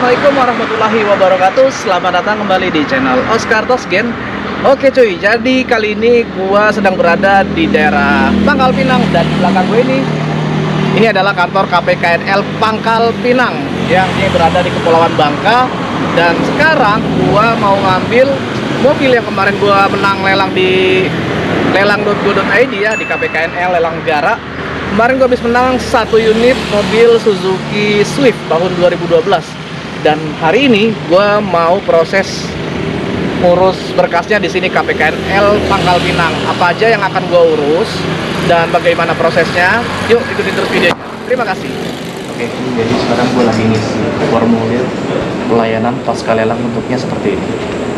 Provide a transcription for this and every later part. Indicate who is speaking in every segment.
Speaker 1: Assalamualaikum warahmatullahi wabarakatuh. Selamat datang kembali di channel Oscar Tosgen. Oke cuy, jadi kali ini gua sedang berada di daerah Pangkal Pinang. Dan di belakang gue ini adalah kantor KPKNL Pangkal Pinang yang ini berada di Kepulauan Bangka. Dan sekarang gua mau ngambil mobil yang kemarin gua menang lelang di lelang.go.id ya, di KPKNL Lelang Negara. Kemarin gue habis menang 1 unit mobil Suzuki Swift tahun 2012. Dan hari ini gue mau proses urus berkasnya di sini KPKNL Pangkal Pinang. Apa aja yang akan gue urus dan bagaimana prosesnya? Yuk ikutin terus videonya. Terima kasih. Oke, jadi sekarang gue lagi ngisi formulir pelayanan pasca lelang, bentuknya seperti ini.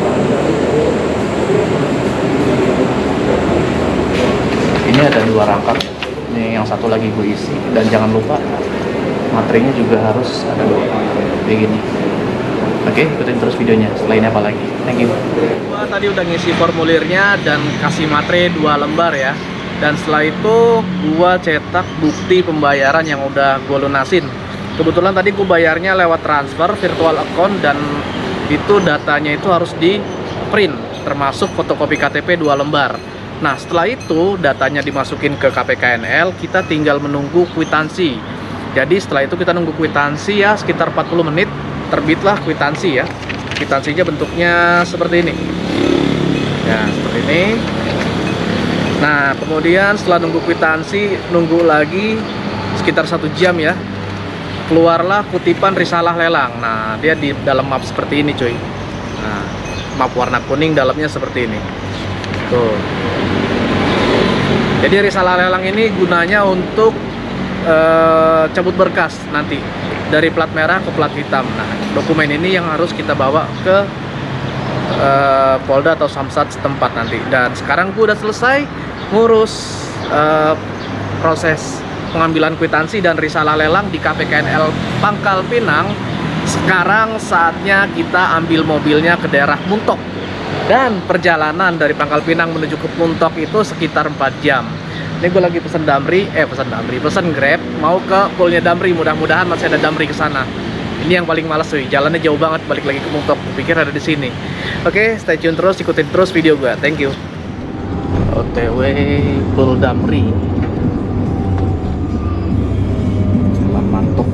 Speaker 1: Ini ada 2 rangkap. Ini yang satu lagi gue isi, dan jangan lupa materinya juga harus ada 2 kayak gini. Oke, ikutin terus videonya. Setelah ini apa lagi? Thank you. Gua tadi udah ngisi formulirnya dan kasih materi 2 lembar ya. Dan setelah itu gua cetak bukti pembayaran yang udah gua lunasin. Kebetulan tadi gua bayarnya lewat transfer virtual account, dan itu datanya itu harus di print, termasuk fotokopi KTP 2 lembar. Nah, setelah itu datanya dimasukin ke KPKNL, kita tinggal menunggu kwitansi. Jadi setelah itu kita nunggu kwitansi ya, sekitar 40 menit terbitlah kwitansi ya. Kwitansinya bentuknya seperti ini. Ya, seperti ini. Nah, kemudian setelah nunggu kwitansi, nunggu lagi sekitar 1 jam ya. Keluarlah kutipan risalah lelang. Nah, dia di dalam map seperti ini, cuy. Nah, map warna kuning, dalamnya seperti ini. Tuh. Jadi risalah lelang ini gunanya untuk cabut berkas nanti dari plat merah ke plat hitam. Nah, dokumen ini yang harus kita bawa ke Polda atau Samsat setempat nanti. Dan sekarang gue udah selesai ngurus proses pengambilan kwitansi dan risalah lelang di KPKNL Pangkal Pinang. Sekarang saatnya kita ambil mobilnya ke daerah Muntok. Dan perjalanan dari Pangkal Pinang menuju ke Muntok itu sekitar 4 jam. Ini gue lagi pesen Grab mau ke poolnya Damri. Mudah-mudahan masih ada Damri ke sana. Ini yang paling males cuy, jalannya jauh banget balik lagi ke Muntok. Pikir ada di sini. Oke, stay tune terus, ikutin terus video gue. Thank you. OTW pool Damri. Mantap.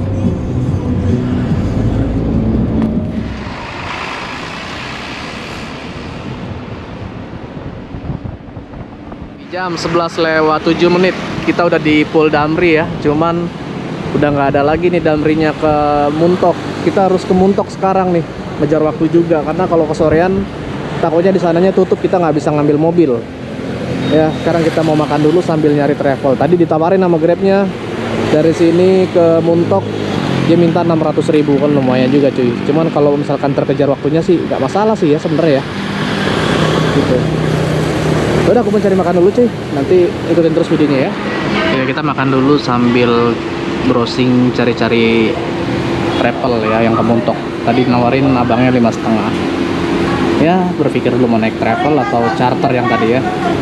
Speaker 1: Jam 11:07 kita udah di pool Damri ya. Cuman udah nggak ada lagi nih Damrinya ke Muntok. Kita harus ke Muntok sekarang nih, ngejar waktu juga karena kalau kesorean takutnya di sananya tutup, kita nggak bisa ngambil mobil ya. Sekarang kita mau makan dulu sambil nyari travel. Tadi ditawarin sama Grabnya dari sini ke Muntok, dia minta 600.000, kan lumayan juga cuy. Cuman kalau misalkan terkejar waktunya sih nggak masalah sih ya sebenarnya ya gitu. Udah, aku mau cari makan dulu cuy, nanti ikutin terus videonya ya. Oke, kita makan dulu sambil browsing cari-cari travel ya yang ke Muntok. Tadi nawarin abangnya 5,5 ya, berpikir dulu mau naik travel atau charter yang tadi ya.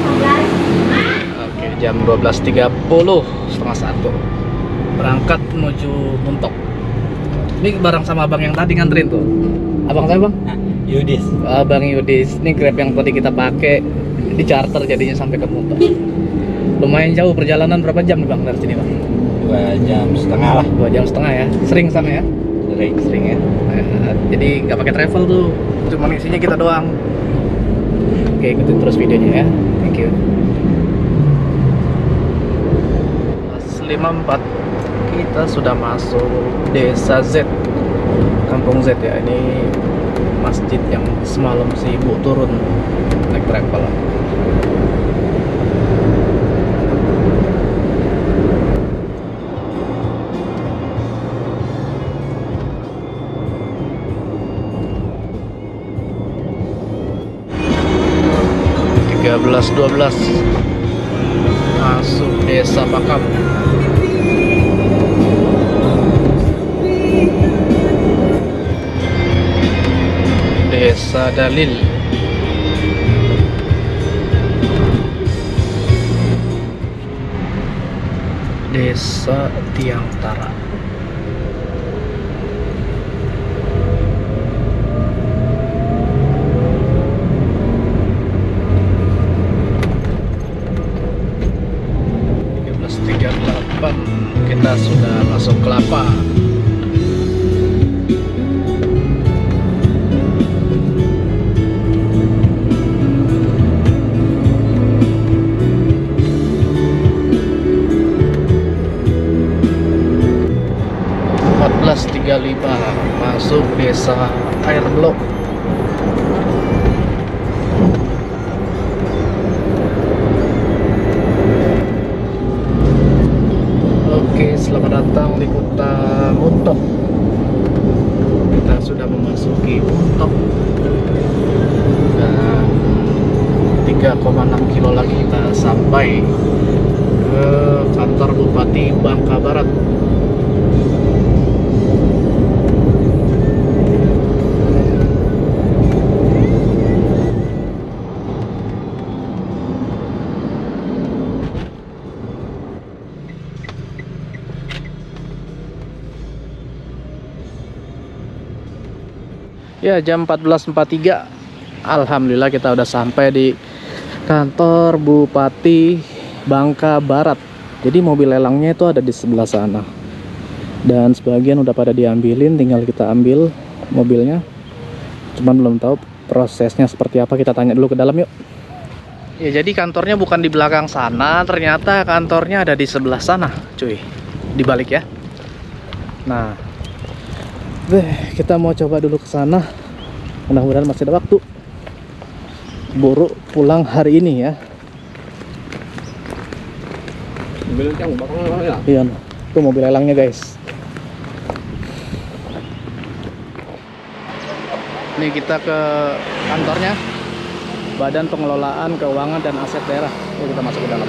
Speaker 1: Oke, jam 12.30, setengah 1 berangkat menuju Muntok. Ini bareng sama abang yang tadi nganterin tuh. Abang saya bang?
Speaker 2: Yudis.
Speaker 1: Abang Yudis. Ini Grab yang tadi kita pakai di charter jadinya sampai ke Muntok. Lumayan jauh perjalanan, berapa jam nih bang dari sini bang?
Speaker 2: 2,5 jam lah.
Speaker 1: 2,5 jam ya. Sering sana ya? Sering ya. Nah, jadi nggak pakai travel tuh, cuma isinya kita doang. Oke, ikutin terus videonya ya. Thank you. 54 kita sudah masuk Desa Z, Kampung Z ya. Ini masjid yang semalam si ibu turun naik travel. Belas 12 masuk Desa Pakam. Desa Dalil. Desa Tiang Tara. kita sudah masuk Kelapa. Masuk desa Air Blok. Oke, selamat datang di kota Muntok. Kita sudah memasuki Muntok dan 3,6 kilo lagi kita sampai ke kantor Bupati Bangka Barat. Ya, jam 14.43. Alhamdulillah kita udah sampai di kantor Bupati Bangka Barat. Jadi mobil lelangnya itu ada di sebelah sana. Dan sebagian udah pada diambilin, tinggal kita ambil mobilnya. Cuman belum tahu prosesnya seperti apa. Kita tanya dulu ke dalam yuk. Ya, jadi kantornya bukan di belakang sana, ternyata kantornya ada di sebelah sana, cuy. Dibalik ya. Nah, kita mau coba dulu ke sana. Mudah-mudahan masih ada waktu. Buru pulang hari ini ya.
Speaker 2: Mobil yang bakal ya.
Speaker 1: Iya, itu mobil lelangnya guys. Ini kita ke kantornya Badan Pengelolaan Keuangan dan Aset Daerah. Yuk kita masuk ke dalam.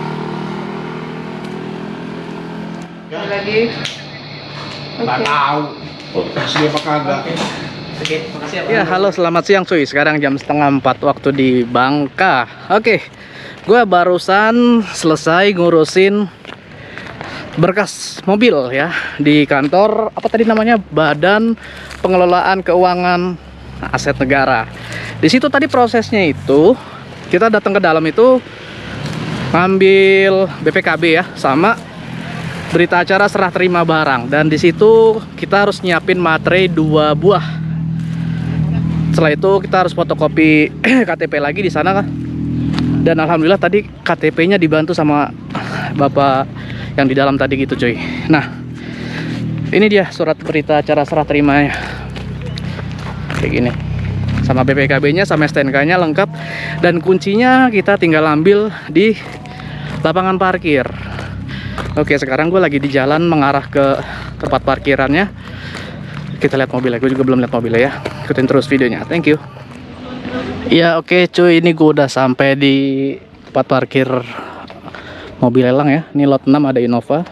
Speaker 1: Lagi.
Speaker 2: Nggak tahu. Kasih apa kagak?
Speaker 1: Oke, makasih ya. Ya, halo, selamat siang cuy. Sekarang jam 3:30 waktu di Bangka. Oke, gue barusan selesai ngurusin berkas mobil ya di kantor apa tadi namanya, Badan Pengelolaan Keuangan Aset Negara. Di situ tadi prosesnya itu kita datang ke dalam itu ngambil BPKB ya, sama berita acara serah terima barang, dan di situ kita harus nyiapin materai 2 buah. Setelah itu kita harus fotokopi KTP lagi di sana kan. Dan alhamdulillah tadi KTP-nya dibantu sama bapak yang di dalam tadi gitu cuy. Nah, ini dia surat berita acara serah terimanya. Kayak gini. Sama BPKB-nya sama STNK-nya lengkap, dan kuncinya kita tinggal ambil di lapangan parkir. Oke, sekarang gue lagi di jalan mengarah ke tempat parkirannya. Kita lihat mobilnya, gue juga belum lihat mobilnya ya. Ikutin terus videonya, thank you. Ya oke cuy, ini gue udah sampai di tempat parkir mobil lelang ya. Ini lot 6 ada Innova.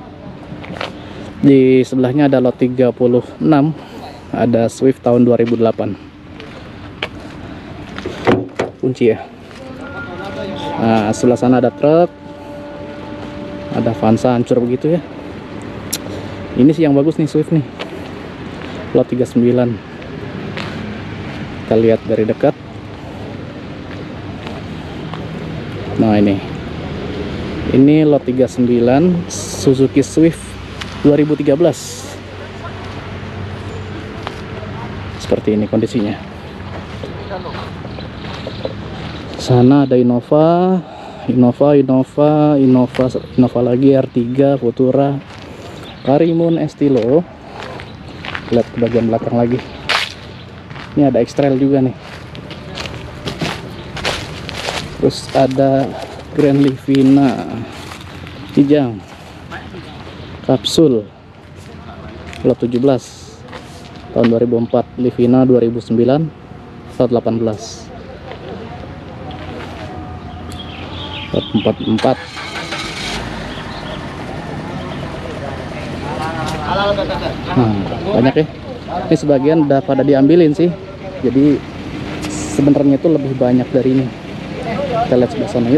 Speaker 1: Di sebelahnya ada lot 36, ada Swift tahun 2008. Kunci ya. Nah, sebelah sana ada truk. Ada Avanza hancur begitu ya. Ini sih yang bagus nih, Swift nih. Lot 39. Kita lihat dari dekat. Nah, ini lot 39 Suzuki Swift 2013. Seperti ini kondisinya. Sana ada Innova lagi, R3, Futura, Karimun, Estilo. Lihat ke bagian belakang lagi. Ini ada X-Trail juga nih. Terus ada Grand Livina Kijang Kapsul lot 17 tahun 2004, Livina 2009 lot 18. 44. Banyak ya. Ini sebagian udah pada diambilin sih. Jadi sebenarnya itu lebih banyak dari ini. Kita lihat sebelah sana yuk.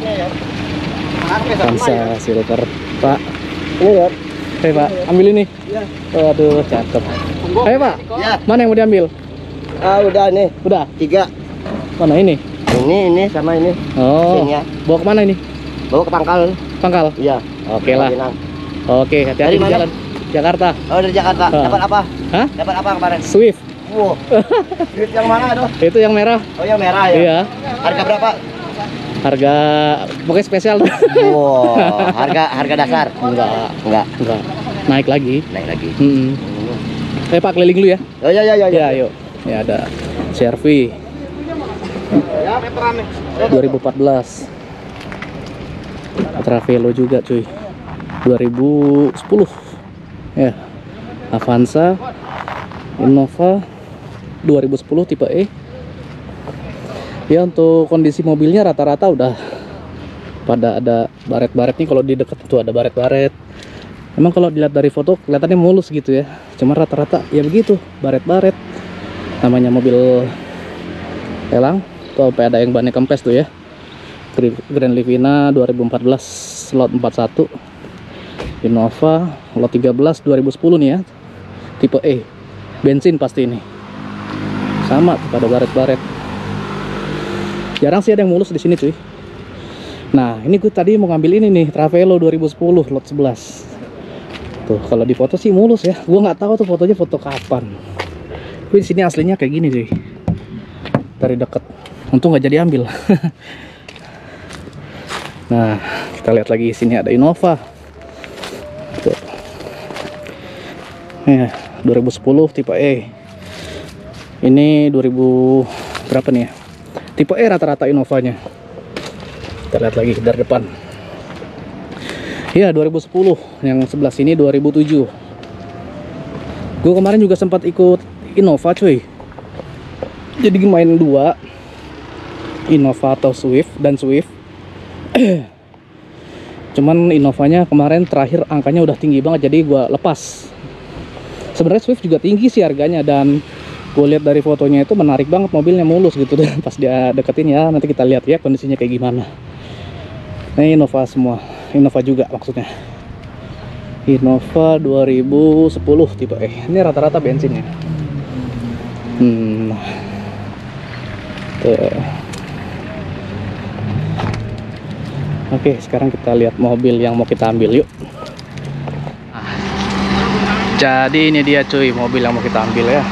Speaker 1: Avanza Silver, Pak. Ini ya. Oke Pak, ambil ini. Waduh, cakep. Ayo Pak.
Speaker 2: Ya.
Speaker 1: Mana yang mau diambil?
Speaker 2: Udah nih.
Speaker 1: Udah.
Speaker 2: 3.
Speaker 1: Mana ini?
Speaker 2: Ini sama ini.
Speaker 1: Oh.
Speaker 2: Sini ya.
Speaker 1: Bawa kemana ini?
Speaker 2: Bawa ke pangkal.
Speaker 1: Pangkal.
Speaker 2: Iya.
Speaker 1: Oke lah.
Speaker 2: Pinang.
Speaker 1: Oke, hati-hati
Speaker 2: Dari
Speaker 1: di
Speaker 2: mana?
Speaker 1: jalan. Jakarta.
Speaker 2: Oh, dari Jakarta.
Speaker 1: Ah.
Speaker 2: Dapat apa?
Speaker 1: Hah?
Speaker 2: Dapat apa kemarin?
Speaker 1: Swift.
Speaker 2: Wow. Duit yang mana tuh?
Speaker 1: Itu yang merah.
Speaker 2: Oh, yang merah ya.
Speaker 1: Iya.
Speaker 2: Harga berapa?
Speaker 1: Harga pokoknya spesial.
Speaker 2: Wow, harga dasar.
Speaker 1: Enggak. Naik lagi.
Speaker 2: Naik lagi.
Speaker 1: Pak keliling dulu ya.
Speaker 2: Oh, ya.
Speaker 1: Ya, yuk. Ya ada CR-V
Speaker 2: Ya, meteran nih.
Speaker 1: 2014. Travelo juga cuy. 2010. Ya. Avanza Innova 2010 tipe E. Ya, untuk kondisi mobilnya rata-rata udah pada ada baret-baret nih. Kalau di dekat tuh ada baret-baret. Emang kalau dilihat dari foto kelihatannya mulus gitu ya. Cuma rata-rata ya begitu, baret-baret. Namanya mobil lelang. Tuh sampai ada yang bannya kempes tuh ya. Grand Livina 2014 lot 41. Innova lot 13 2010 nih ya. Tipe E. Bensin pasti ini. Sama pada baret-baret. Jarang sih ada yang mulus di sini cuy. Nah, ini gue tadi mau ngambil ini nih, Travelo 2010 lot 11. Tuh, kalau di foto sih mulus ya. Gue nggak tahu tuh fotonya foto kapan. Tapi di sini aslinya kayak gini cuy. Dari deket. Untung nggak jadi ambil. Nah, kita lihat lagi sini ada Innova. Tuh. Ya, 2010 tipe E. Ini 2000 berapa nih ya? Tipe E rata-rata Innovanya. Kita lihat lagi dari depan. Ya, 2010. Yang sebelah sini 2007. Gue kemarin juga sempat ikut Innova cuy. Jadi main dua, Innova atau Swift dan Swift. Cuman Innovanya kemarin terakhir angkanya udah tinggi banget, jadi gue lepas. Sebenarnya Swift juga tinggi sih harganya, dan gue lihat dari fotonya itu menarik banget, mobilnya mulus gitu deh. Pas dia deketin ya, nanti kita lihat ya kondisinya kayak gimana. Ini Innova semua, Innova juga maksudnya. Innova 2010 tipe E. Ini rata-rata bensinnya. Tuh. Oke, sekarang kita lihat mobil yang mau kita ambil yuk. Jadi ini dia cuy, mobil yang mau kita ambil ya.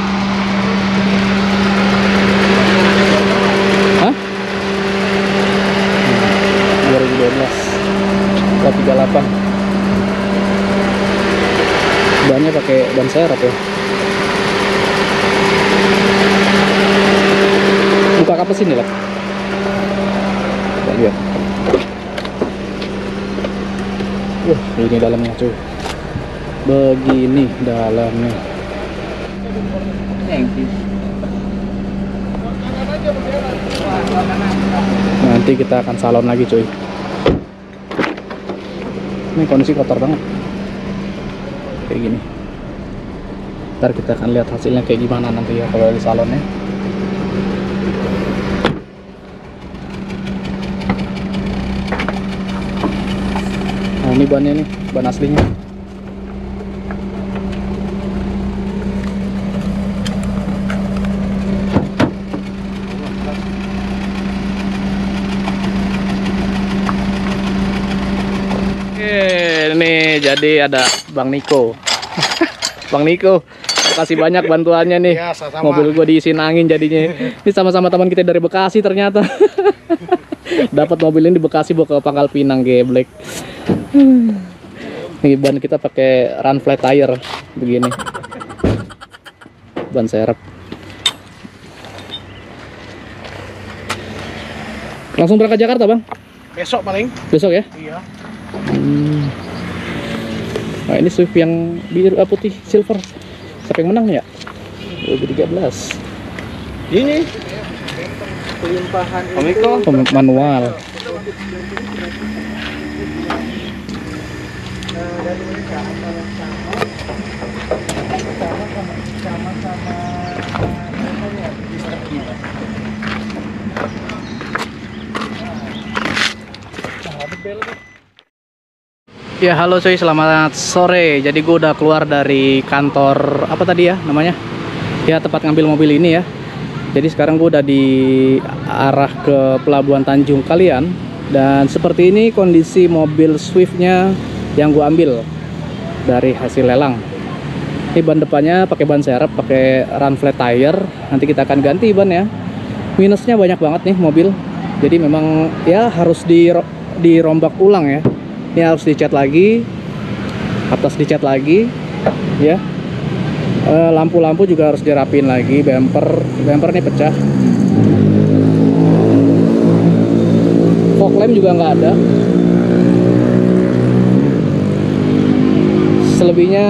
Speaker 1: Hah? 2012 38. Bannya pakai ban serep ya. Buka kapas ini lah. Kita lihat. Ini dalamnya cuy. Begini dalamnya. Nanti kita akan salon lagi cuy. Ini kondisi kotor banget. Kayak gini. Ntar kita akan lihat hasilnya kayak gimana nanti ya kalau di salonnya. Nah, ini bannya nih, ban aslinya. Ini jadi ada Bang Niko. Bang Niko, makasih banyak bantuannya nih.
Speaker 2: Ya, sama-sama.
Speaker 1: Mobil gue diisiin angin jadinya. Ini sama-sama teman kita dari Bekasi ternyata. Dapat mobil ini di Bekasi bawa ke Pangkal Pinang, geblek. Ini ban kita pakai run flat tire begini. Ban serep. Langsung berangkat Jakarta, Bang?
Speaker 2: Besok paling.
Speaker 1: Besok ya?
Speaker 2: Iya.
Speaker 1: Nah, ini Swift yang biru putih silver. Siapa yang menang ya? 2013.
Speaker 2: Ini pelimpahan
Speaker 1: Manual. Ya halo cuy, selamat sore. Jadi gue udah keluar dari kantor apa tadi ya namanya? Ya tempat ngambil mobil ini ya. Jadi sekarang gue udah di arah ke Pelabuhan Tanjung Kalian. Dan seperti ini kondisi mobil Swift-nya yang gua ambil dari hasil lelang. Ini ban depannya pakai ban serep, pakai run flat tire. Nanti kita akan ganti ban ya. Minusnya banyak banget nih mobil. Jadi memang ya harus dirombak ulang ya. Ini harus dicat lagi, atas dicat lagi ya. Lampu-lampu juga harus dirapin lagi. Bumper ini pecah. Fog lamp juga nggak ada. Selebihnya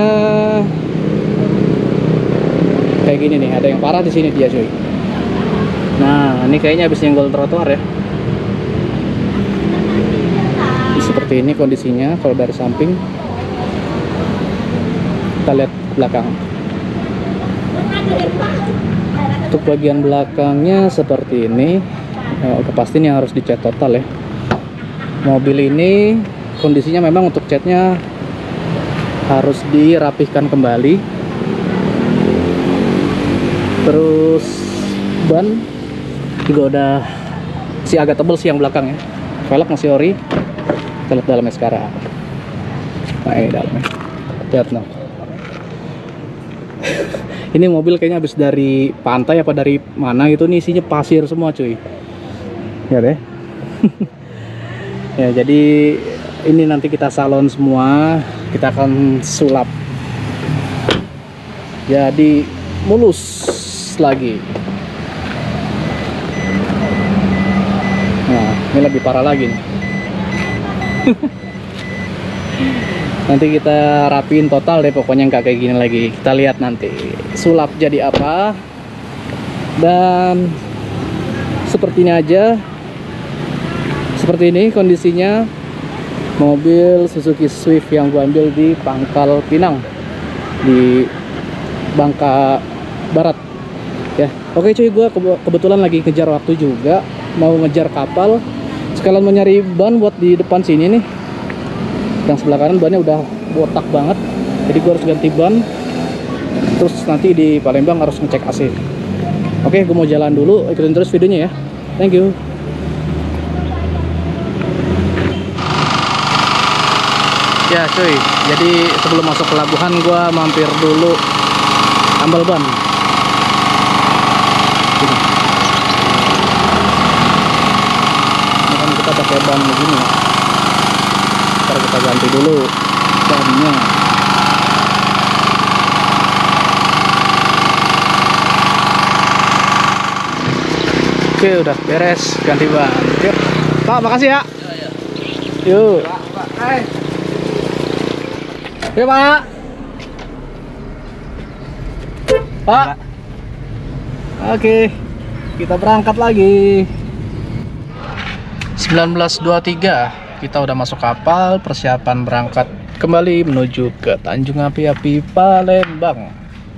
Speaker 1: kayak gini nih, ada yang parah di sini dia cuy. Nah, ini kayaknya habis nyenggol trotoar ya. Seperti ini kondisinya kalau dari samping. Kita lihat belakang. Untuk bagian belakangnya seperti ini. Pasti ini harus dicat total ya. Mobil ini kondisinya memang untuk catnya harus dirapihkan kembali. Terus ban juga udah agak tebel sih yang belakang ya. Velg masih ori. Kita lihat dalamnya sekarang. Nah, ini dalamnya. Lihat no. Ini mobil kayaknya habis dari pantai apa dari mana gitu nih, isinya pasir semua cuy. Ya deh. Ya, jadi ini nanti kita salon semua, kita akan sulap. Jadi mulus lagi. Nah, ini lebih parah lagi nih. Nanti kita rapiin total deh pokoknya, nggak kayak gini lagi. Kita lihat nanti sulap jadi apa. Dan seperti ini aja. Seperti ini kondisinya mobil Suzuki Swift yang gua ambil di Pangkal Pinang di Bangka Barat ya. Oke cuy, gua kebetulan lagi ngejar waktu juga, mau ngejar kapal sekalian mau nyari ban buat di depan sini nih. Yang sebelah kanan bannya udah botak banget, jadi gua harus ganti ban. Terus nanti di Palembang harus ngecek AC. Oke, gua mau jalan dulu, ikutin terus videonya ya. Thank you. Ya cuy, jadi sebelum masuk pelabuhan gua mampir dulu tambal ban. Ini kan kita pakai ban begini ya. Ntar kita ganti dulu bannya. Oke, udah beres ganti ban. Yuk Pak, makasih ya. Yuk Oke Pak. Pak. Oke, kita berangkat lagi. 19.23 kita udah masuk kapal, persiapan berangkat kembali menuju ke Tanjung Api-Api Palembang.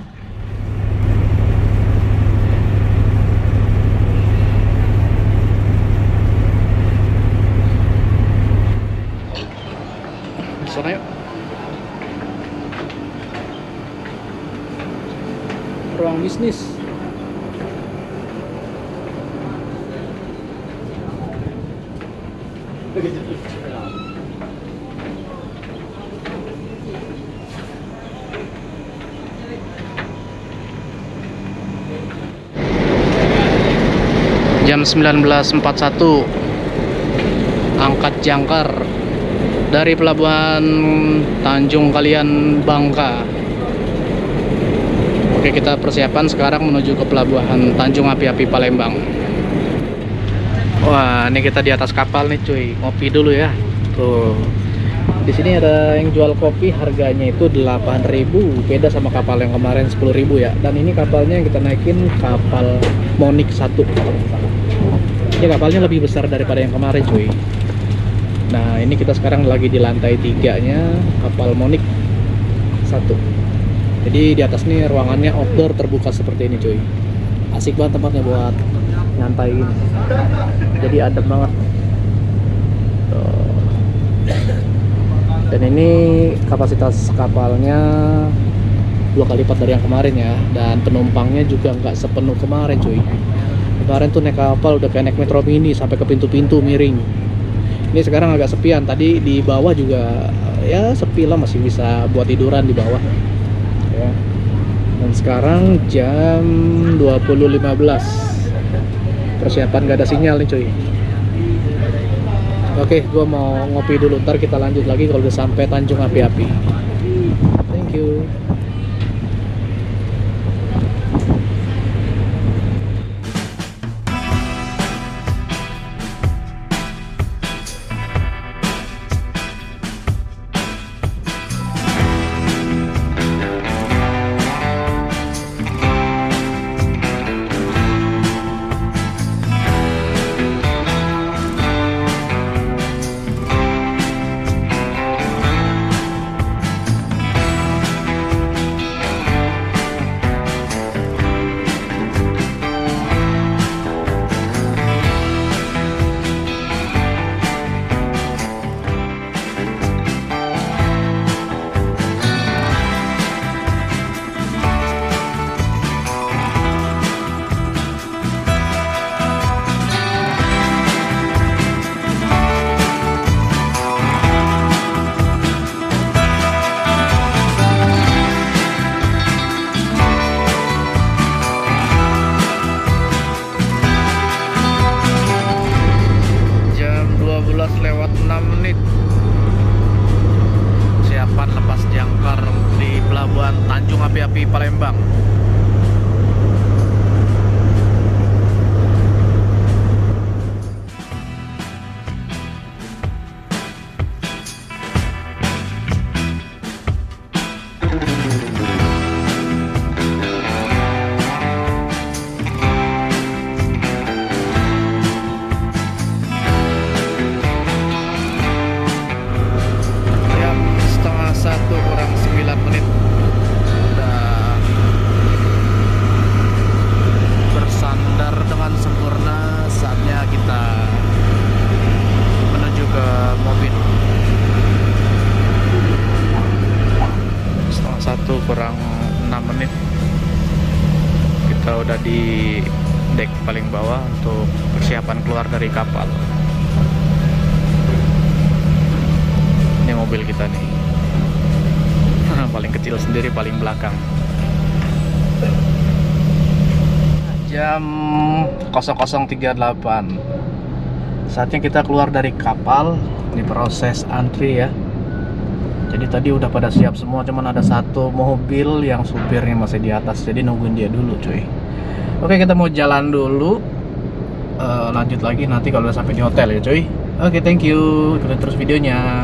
Speaker 1: Sana yuk. Ruang bisnis. Jam 19.41 angkat jangkar dari pelabuhan Tanjung Kalian Bangka. Oke, kita persiapan sekarang menuju ke pelabuhan Tanjung Api-Api Palembang. Wah, ini kita di atas kapal nih cuy, ngopi dulu ya. Tuh, di sini ada yang jual kopi, harganya itu 8.000, beda sama kapal yang kemarin 10.000 ya. Dan ini kapalnya yang kita naikin kapal Monik 1. Ini kapalnya lebih besar daripada yang kemarin cuy. Nah, ini kita sekarang lagi di lantai 3-nya kapal Monik 1. Jadi di atas nih ruangannya outdoor terbuka seperti ini cuy. Asik banget tempatnya buat nyantai gini. Jadi adem banget. Tuh. Dan ini kapasitas kapalnya 2 kali lipat dari yang kemarin ya. Dan penumpangnya juga nggak sepenuh kemarin cuy. Kemarin tuh naik kapal udah kayak naik metro mini sampai ke pintu-pintu miring. Ini sekarang agak sepian. Tadi di bawah juga ya sepi lah, masih bisa buat tiduran di bawah. Ya. Dan sekarang jam 20.15. Persiapan gak ada sinyal nih cuy. Oke, gua mau ngopi dulu. Ntar kita lanjut lagi kalau udah sampai Tanjung Api-Api. Thank you. Lewat 6 menit. Siapan lepas jangkar di pelabuhan Tanjung Api-Api Palembang. Kurang 6 menit kita udah di dek paling bawah untuk persiapan keluar dari kapal. Ini mobil kita nih, paling kecil sendiri, paling belakang. Jam 00.38 saatnya kita keluar dari kapal. Ini proses antri ya. Jadi tadi udah pada siap semua, cuman ada satu mobil yang supirnya masih di atas, jadi nungguin dia dulu cuy. Oke, kita mau jalan dulu, lanjut lagi nanti kalau udah sampai di hotel ya cuy. Oke, thank you, ikutin terus videonya.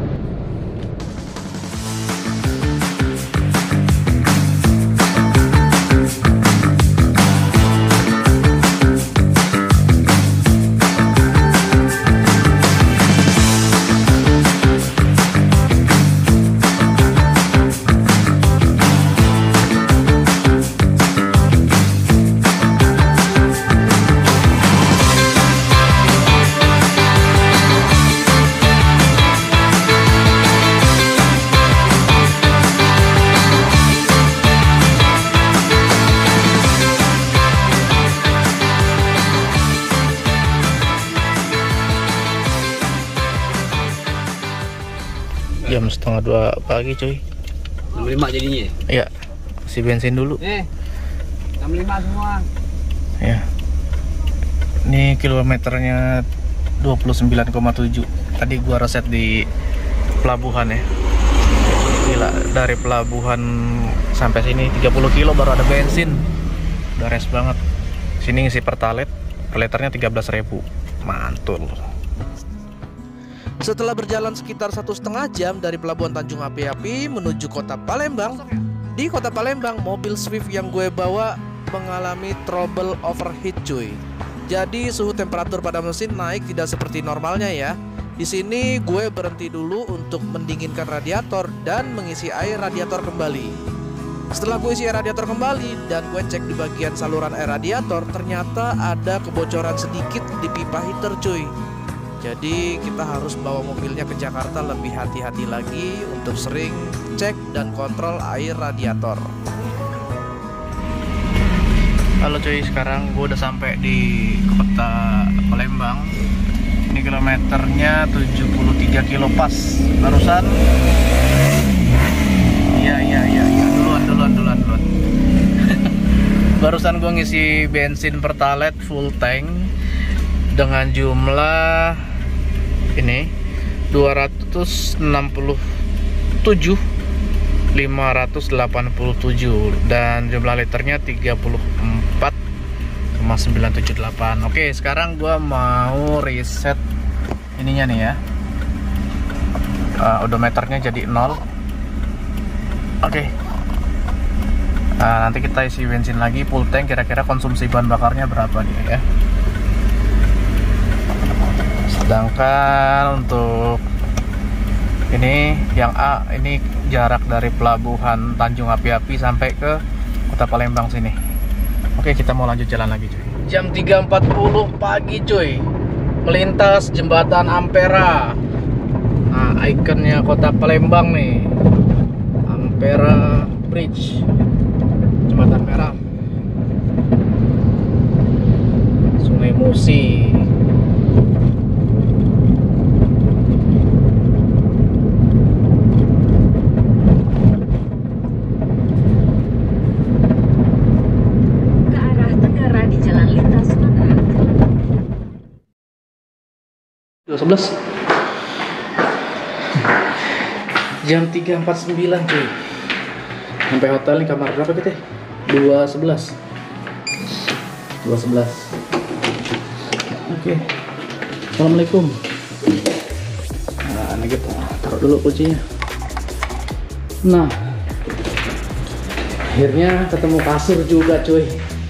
Speaker 1: Jam 1:30 pagi cuy.
Speaker 2: 65 jadinya.
Speaker 1: Iya, isi bensin dulu.
Speaker 2: 65 semua.
Speaker 1: Ya. Ini kilometernya 29,7. Tadi gua reset di pelabuhan ya. Gila, dari pelabuhan sampai sini 30 kilo baru ada bensin. Udah res banget. Sini ngisi pertalite, per liternya 13.000. Mantul.
Speaker 3: Setelah berjalan sekitar 1,5 jam dari pelabuhan Tanjung Api-Api menuju kota Palembang, di kota Palembang mobil Swift yang gue bawa mengalami trouble overheat cuy. Jadi suhu temperatur pada mesin naik tidak seperti normalnya ya. Di sini gue berhenti dulu untuk mendinginkan radiator dan mengisi air radiator kembali. Setelah gue isi air radiator kembali dan gue cek di bagian saluran air radiator, ternyata ada kebocoran sedikit di pipa heater cuy. Jadi kita harus bawa mobilnya ke Jakarta lebih hati-hati lagi untuk sering cek dan kontrol air radiator.
Speaker 1: Halo cuy, sekarang gue udah sampai di kota Palembang. Ini
Speaker 3: kilometernya 73 kilo pas. Barusan duluan. Barusan gue ngisi bensin Pertalite full tank dengan jumlah ini 267.587 dan jumlah liternya 34,978. Oke, sekarang gua mau reset ininya nih ya, odometernya jadi 0. Oke, nanti kita isi bensin lagi full tank, kira-kira konsumsi bahan bakarnya berapa nih ya. Sedangkan untuk ini yang A, ini jarak dari pelabuhan Tanjung Api-Api sampai ke Kota Palembang sini. Oke, kita mau lanjut jalan lagi cuy. Jam 3.40 pagi cuy, melintas jembatan Ampera. Nah, ikonnya Kota Palembang nih, Ampera Bridge, jembatan merah, Sungai Musi. Jam 3.49 cuy. Sampai hotel nih, kamar berapa kita? 211. Oke. Assalamualaikum. Nah, kita taruh dulu kuncinya. Nah, akhirnya ketemu kasur juga cuy.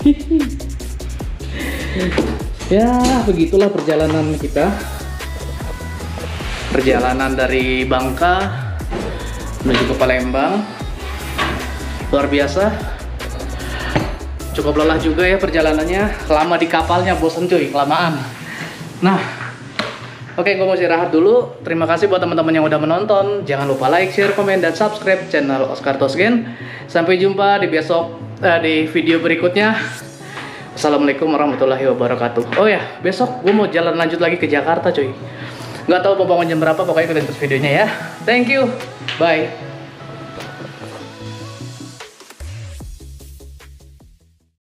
Speaker 3: Ya, begitulah perjalanan kita. Perjalanan dari Bangka menuju ke Palembang, luar biasa. Cukup lelah juga ya perjalanannya, lama di kapalnya, bosen cuy, kelamaan. Nah, oke, gue mau istirahat dulu. Terima kasih buat teman-teman yang udah menonton. Jangan lupa like, share, komen, dan subscribe channel Oscar Tosgen. Sampai jumpa di di video berikutnya. Assalamualaikum warahmatullahi wabarakatuh. Oh ya, besok gue mau jalan lanjut lagi ke Jakarta cuy. Nggak tahu pembangun jam berapa, pokoknya ikutin terus videonya ya. Thank you, bye.